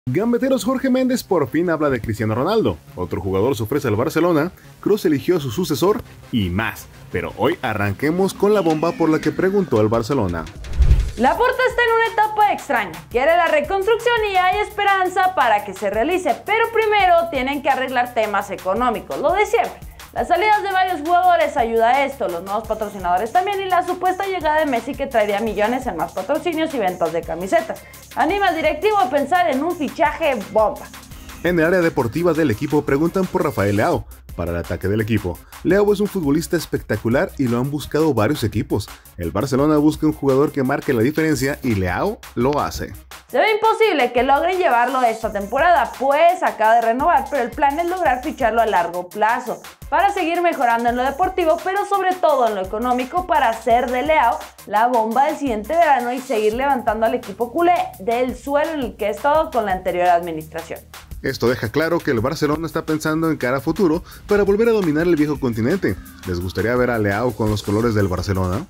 Gambeteros. Jorge Méndez por fin habla de Cristiano Ronaldo. Otro jugador se ofrece al Barcelona. Kroos eligió a su sucesor y más. Pero hoy arranquemos con la bomba por la que preguntó el Barcelona. Laporta está en una etapa extraña. Quiere la reconstrucción y hay esperanza para que se realice, pero primero tienen que arreglar temas económicos, lo de siempre. Las salidas de varios jugadores ayuda a esto, los nuevos patrocinadores también y la supuesta llegada de Messi que traería millones en más patrocinios y ventas de camisetas. Anima al directivo a pensar en un fichaje bomba. En el área deportiva del equipo preguntan por Rafael Leao para el ataque del equipo. Leao es un futbolista espectacular y lo han buscado varios equipos. El Barcelona busca un jugador que marque la diferencia y Leao lo hace. Se ve imposible que logren llevarlo esta temporada, pues acaba de renovar, pero el plan es lograr ficharlo a largo plazo para seguir mejorando en lo deportivo, pero sobre todo en lo económico para hacer de Leao la bomba del siguiente verano y seguir levantando al equipo culé del suelo en el que ha estado con la anterior administración. Esto deja claro que el Barcelona está pensando en cara a futuro para volver a dominar el viejo continente. ¿Les gustaría ver a Leao con los colores del Barcelona?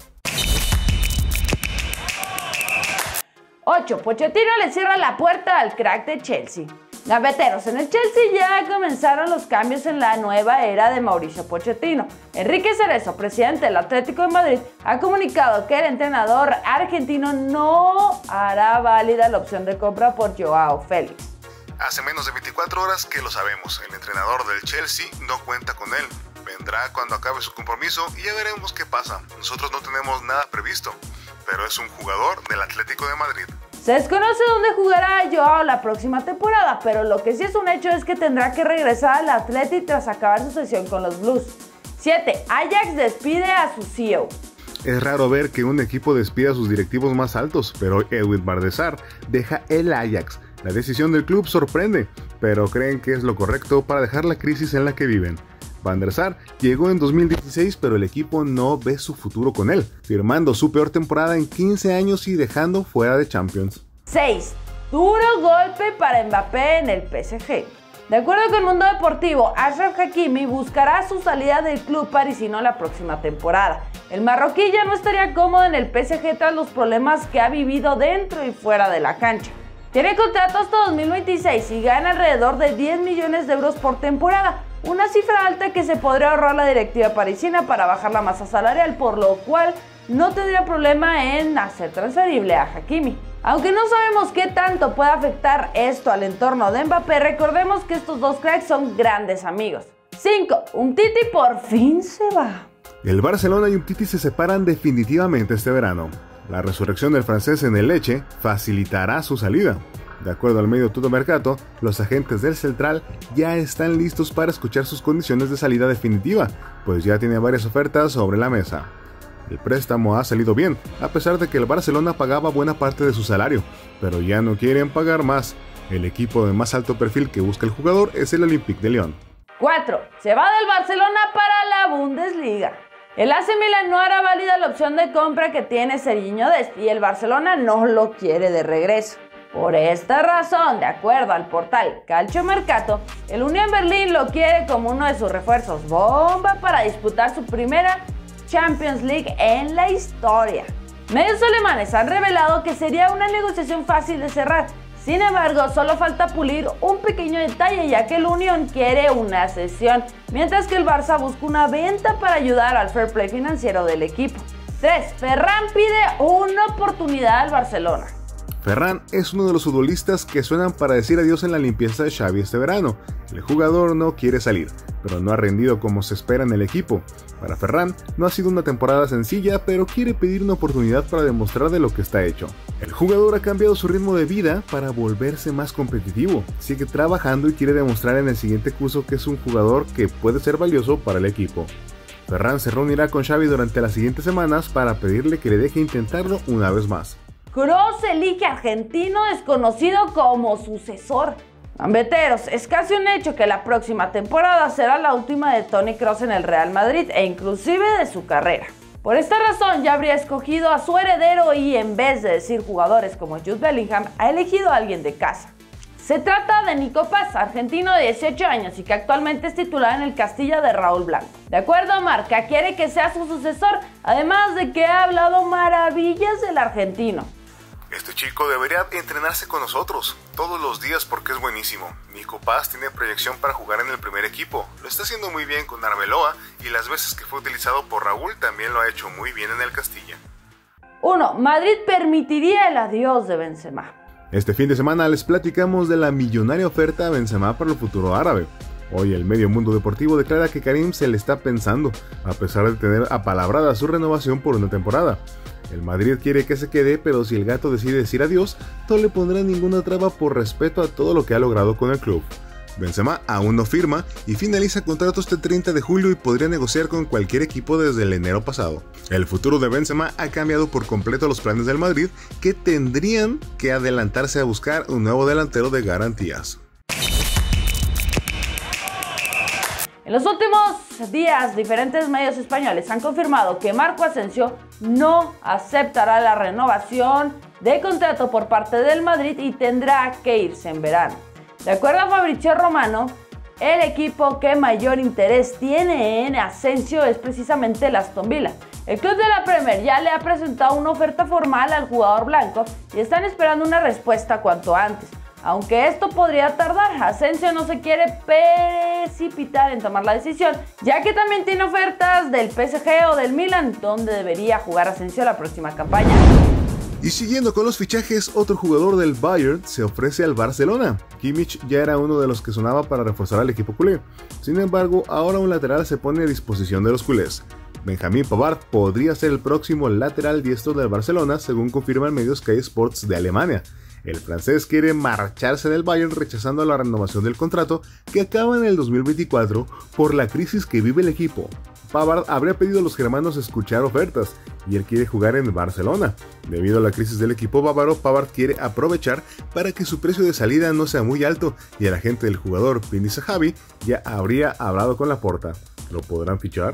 8. Pochettino le cierra la puerta al crack de Chelsea. Gambeteros, en el Chelsea ya comenzaron los cambios en la nueva era de Mauricio Pochettino. Enrique Cerezo, presidente del Atlético de Madrid, ha comunicado que el entrenador argentino no hará válida la opción de compra por Joao Félix. Hace menos de 24 horas que lo sabemos, el entrenador del Chelsea no cuenta con él. Vendrá cuando acabe su compromiso y ya veremos qué pasa. Nosotros no tenemos nada previsto, pero es un jugador del Atlético de Madrid. Se desconoce dónde jugará Joao la próxima temporada, pero lo que sí es un hecho es que tendrá que regresar al Atleti tras acabar su sesión con los Blues. 7. Ajax despide a su CEO. Es raro ver que un equipo despida a sus directivos más altos, pero hoy Edwin van der Sar deja el Ajax. La decisión del club sorprende, pero creen que es lo correcto para dejar la crisis en la que viven. Van der Sar llegó en 2016, pero el equipo no ve su futuro con él, firmando su peor temporada en 15 años y dejando fuera de Champions. 6. Duro golpe para Mbappé en el PSG. De acuerdo con Mundo Deportivo, Achraf Hakimi buscará su salida del club parisino la próxima temporada. El marroquí ya no estaría cómodo en el PSG tras los problemas que ha vivido dentro y fuera de la cancha. Tiene contrato hasta 2026 y gana alrededor de 10 millones de euros por temporada, una cifra alta que se podría ahorrar la directiva parisina para bajar la masa salarial, por lo cual no tendría problema en hacer transferible a Hakimi. Aunque no sabemos qué tanto puede afectar esto al entorno de Mbappé, recordemos que estos dos cracks son grandes amigos. 5. Umtiti por fin se va. El Barcelona y Umtiti se separan definitivamente este verano. La resurrección del francés en el Lecce facilitará su salida. De acuerdo al medio Tutto Mercato, los agentes del Central ya están listos para escuchar sus condiciones de salida definitiva, pues ya tiene varias ofertas sobre la mesa. El préstamo ha salido bien, a pesar de que el Barcelona pagaba buena parte de su salario, pero ya no quieren pagar más. El equipo de más alto perfil que busca el jugador es el Olympique de Lyon. 4. Se va del Barcelona para la Bundesliga. El AC Milan no hará válida la opción de compra que tiene Serginho Dest y el Barcelona no lo quiere de regreso. Por esta razón, de acuerdo al portal Calciomercato, el Unión Berlín lo quiere como uno de sus refuerzos bomba para disputar su primera Champions League en la historia. Medios alemanes han revelado que sería una negociación fácil de cerrar. Sin embargo, solo falta pulir un pequeño detalle, ya que el Unión quiere una cesión, mientras que el Barça busca una venta para ayudar al fair play financiero del equipo. 3. Ferran pide una oportunidad al Barcelona. Ferran es uno de los futbolistas que suenan para decir adiós en la limpieza de Xavi este verano. El jugador no quiere salir, pero no ha rendido como se espera en el equipo. Para Ferran no ha sido una temporada sencilla, pero quiere pedir una oportunidad para demostrar de lo que está hecho. El jugador ha cambiado su ritmo de vida para volverse más competitivo. Sigue trabajando y quiere demostrar en el siguiente curso que es un jugador que puede ser valioso para el equipo. Ferran se reunirá con Xavi durante las siguientes semanas para pedirle que le deje intentarlo una vez más. Kroos elige argentino desconocido como sucesor. Gambeteros, es casi un hecho que la próxima temporada será la última de Toni Kroos en el Real Madrid e inclusive de su carrera. Por esta razón ya habría escogido a su heredero y en vez de decir jugadores como Jude Bellingham, ha elegido a alguien de casa. Se trata de Nico Paz, argentino de 18 años y que actualmente es titular en el Castilla de Raúl Blanco. De acuerdo a Marca, quiere que sea su sucesor, además de que ha hablado maravillas del argentino. Este chico debería entrenarse con nosotros todos los días porque es buenísimo. Nico Paz tiene proyección para jugar en el primer equipo. Lo está haciendo muy bien con Arbeloa y las veces que fue utilizado por Raúl también lo ha hecho muy bien en el Castilla. 1. Madrid permitiría el adiós de Benzema. Este fin de semana les platicamos de la millonaria oferta a Benzema para el futuro árabe. Hoy el medio mundo deportivo declara que Karim se le está pensando, a pesar de tener apalabrada su renovación por una temporada. El Madrid quiere que se quede, pero si el gato decide decir adiós, no le pondrá ninguna traba por respeto a todo lo que ha logrado con el club. Benzema aún no firma y finaliza contrato este 30 de julio y podría negociar con cualquier equipo desde el enero pasado. El futuro de Benzema ha cambiado por completo los planes del Madrid, que tendrían que adelantarse a buscar un nuevo delantero de garantías. En los últimos días, diferentes medios españoles han confirmado que Marco Asensio no aceptará la renovación de contrato por parte del Madrid y tendrá que irse en verano. De acuerdo a Fabrizio Romano, el equipo que mayor interés tiene en Asensio es precisamente el Aston Villa. El club de la Premier ya le ha presentado una oferta formal al jugador blanco y están esperando una respuesta cuanto antes. Aunque esto podría tardar, Asensio no se quiere precipitar en tomar la decisión, ya que también tiene ofertas del PSG o del Milan, donde debería jugar Asensio la próxima campaña. Y siguiendo con los fichajes, otro jugador del Bayern se ofrece al Barcelona. Kimmich ya era uno de los que sonaba para reforzar al equipo culé. Sin embargo, ahora un lateral se pone a disposición de los culés. Benjamín Pavard podría ser el próximo lateral diestro del Barcelona, según confirman medios Sky Sports de Alemania. El francés quiere marcharse del Bayern rechazando la renovación del contrato que acaba en el 2024 por la crisis que vive el equipo. Pavard habría pedido a los germanos escuchar ofertas y él quiere jugar en Barcelona. Debido a la crisis del equipo bávaro, Pavard quiere aprovechar para que su precio de salida no sea muy alto y el agente del jugador, Pini Zahavi, ya habría hablado con Laporta. ¿Lo podrán fichar?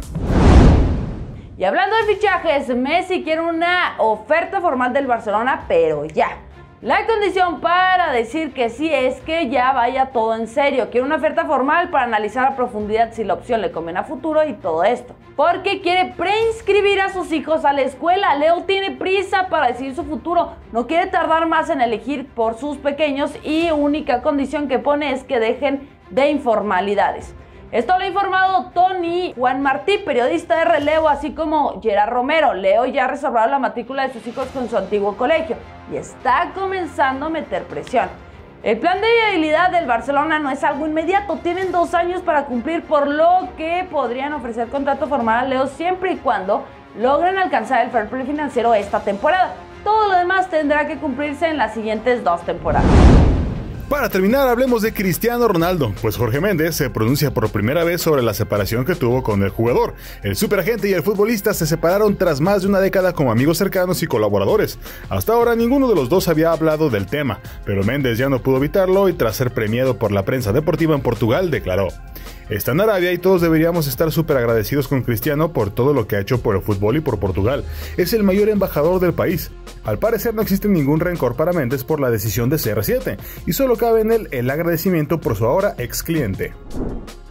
Y hablando de fichajes, Messi quiere una oferta formal del Barcelona, pero ya. La condición para decir que sí es que ya vaya todo en serio. Quiere una oferta formal para analizar a profundidad si la opción le conviene a futuro y todo esto. Porque quiere preinscribir a sus hijos a la escuela. Leo tiene prisa para decidir su futuro. No quiere tardar más en elegir por sus pequeños y única condición que pone es que dejen de informalidades. Esto lo ha informado Tony Juan Martí, periodista de relevo, así como Gerard Romero. Leo ya ha reservado la matrícula de sus hijos con su antiguo colegio y está comenzando a meter presión. El plan de viabilidad del Barcelona no es algo inmediato, tienen 2 años para cumplir, por lo que podrían ofrecer contrato formal a Leo siempre y cuando logren alcanzar el fair play financiero esta temporada. Todo lo demás tendrá que cumplirse en las siguientes 2 temporadas. Para terminar, hablemos de Cristiano Ronaldo, pues Jorge Méndez se pronuncia por primera vez sobre la separación que tuvo con el jugador. El superagente y el futbolista se separaron tras más de una década como amigos cercanos y colaboradores. Hasta ahora ninguno de los dos había hablado del tema, pero Méndez ya no pudo evitarlo y tras ser premiado por la prensa deportiva en Portugal declaró: está en Arabia y todos deberíamos estar súper agradecidos con Cristiano por todo lo que ha hecho por el fútbol y por Portugal. Es el mayor embajador del país. Al parecer no existe ningún rencor para Méndez por la decisión de CR7 y solo cabe en él el agradecimiento por su ahora ex cliente.